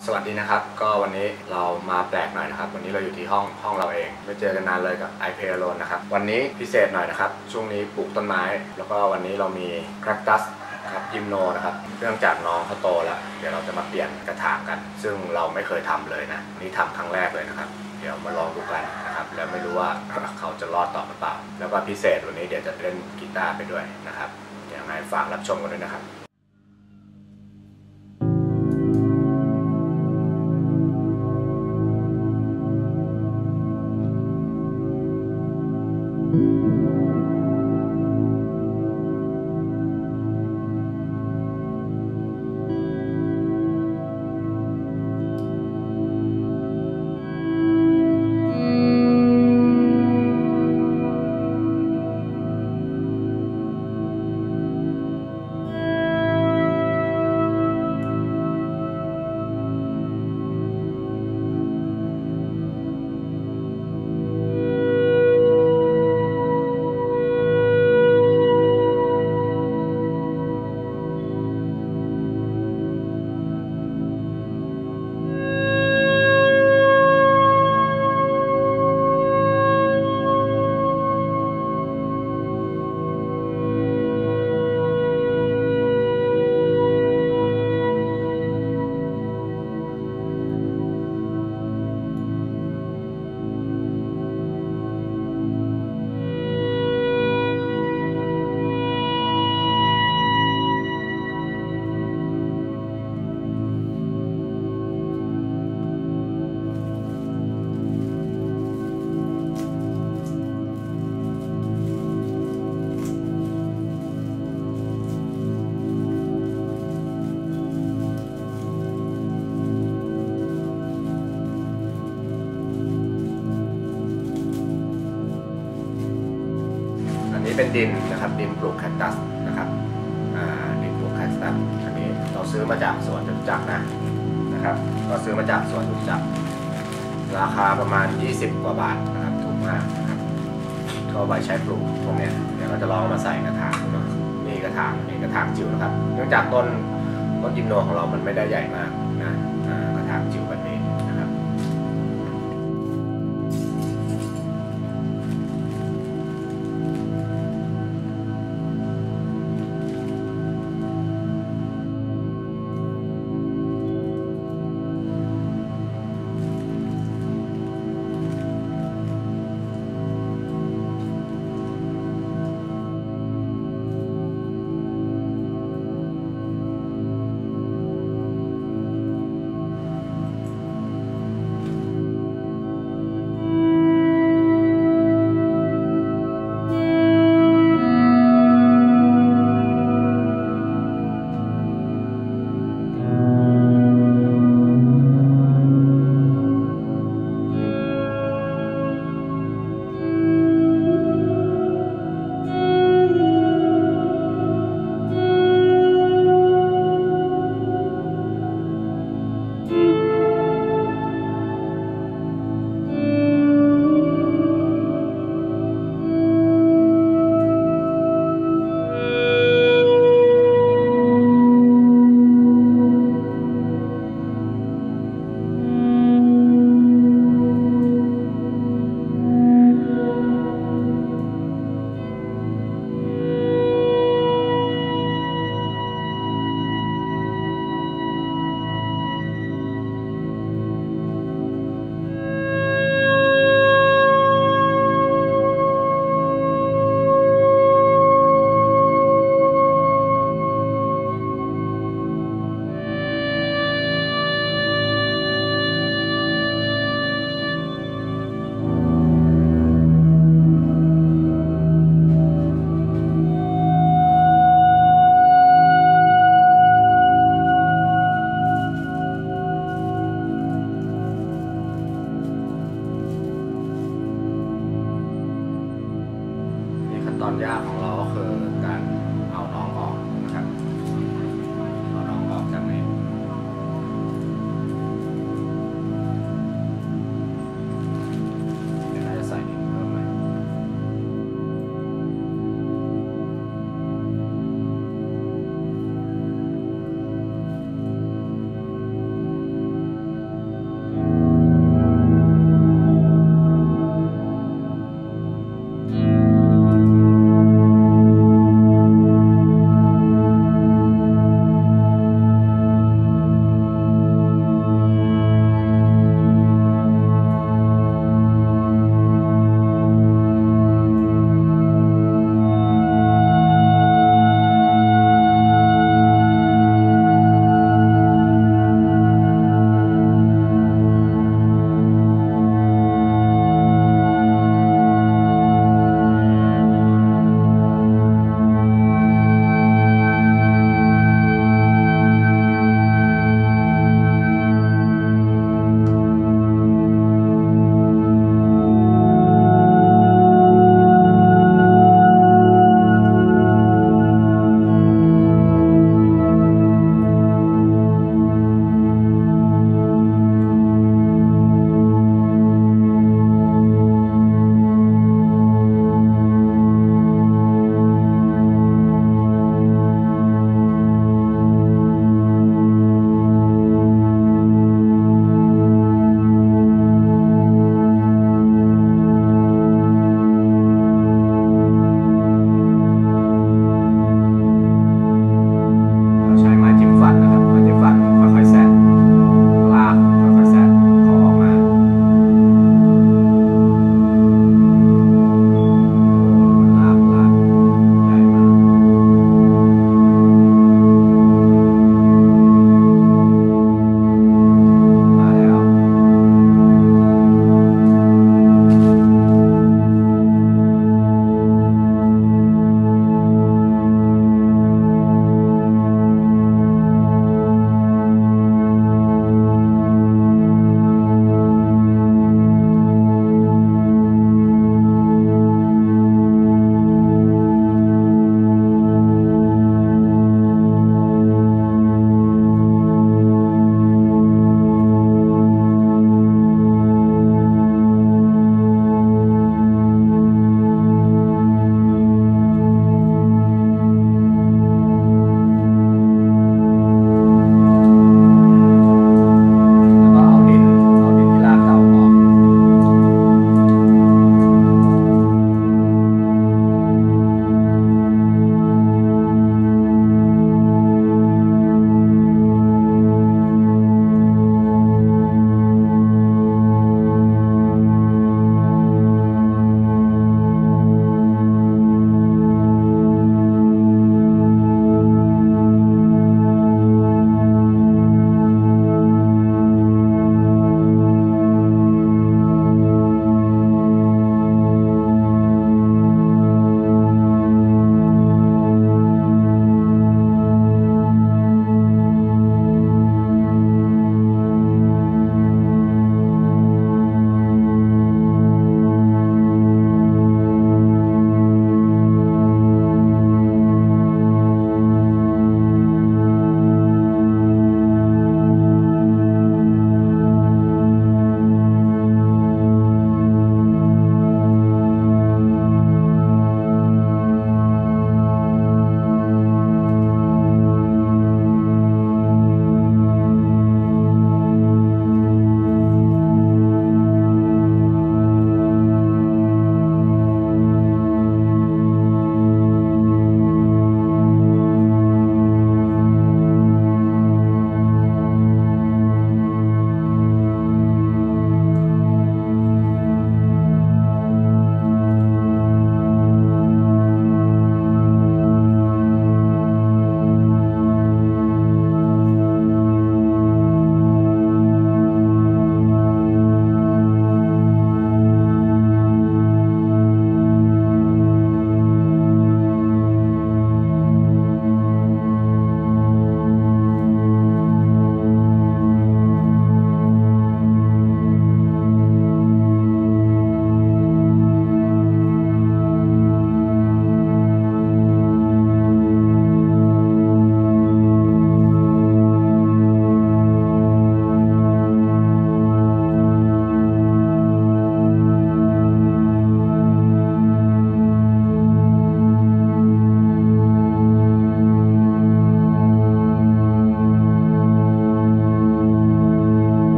สวัสดีนะครับก็วันนี้เรามาแปลกหน่อยนะครับวันนี้เราอยู่ที่ห้องเราเองไม่เจอกันนานเลยกับ I Play Alone นะครับวันนี้พิเศษหน่อยนะครับช่วงนี้ปลูกต้นไม้แล้วก็วันนี้เรามีแคคตัสครับยิมโนนะครับเนื่องจากน้องเขาโตแล้วเดี๋ยวเราจะมาเปลี่ยนกระถางกันซึ่งเราไม่เคยทำเลยนะนี่ทำครั้งแรกเลยนะครับเดี๋ยวมาลองดูกันนะครับแล้วไม่รู้ว่าเขาจะรอดต่อหรือเปล่าแล้วก็พิเศษวันนี้เดี๋ยวจะเล่นกีตาร์ไปด้วยนะครับยังไงฝากรับชมกันด้วยนะครับนี่เป็นดินนะครับดินปลูกแคคตัสนะครับดินปลูกแคคตัสอันนี้เราซื้อมาจากสวนจตุจักรนะครับเราซื้อมาจากสวนจตุจักรราคาประมาณ20 กว่าบาทนะครับถูกมากนะครับก็ไว้ใช้ปลูกพวกนี้เดี๋ยวเราจะลองมาใส่กระถางนี่กระถางจิ๋วนะครับเนื่องจากต้นยิมโนของเรามันไม่ได้ใหญ่มากนะกระถางจิ๋วแบบนี้นะครับ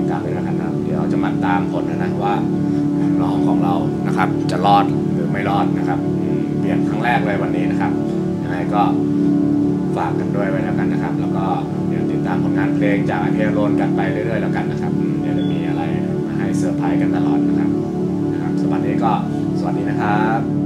กาศไปแล้วกันนะเดี๋ยวจะมาตามผลนะว่าน้องของเรานะครับจะรอดหรือไม่รอดนะครับเปลี่ยนครั้งแรกเลยวันนี้นะครับยังไงก็ฝากกันด้วยไว้แล้วกันนะครับแล้วก็เดี๋ยวติดตามผลงานเพลงจากiPay Aloneกันไปเรื่อยๆแล้วกันนะครับเดี๋ยวจะมีอะไรมาให้เซอร์ไพรส์กันตลอดนะครับสำหรับวันนี้ก็สวัสดีนะครับ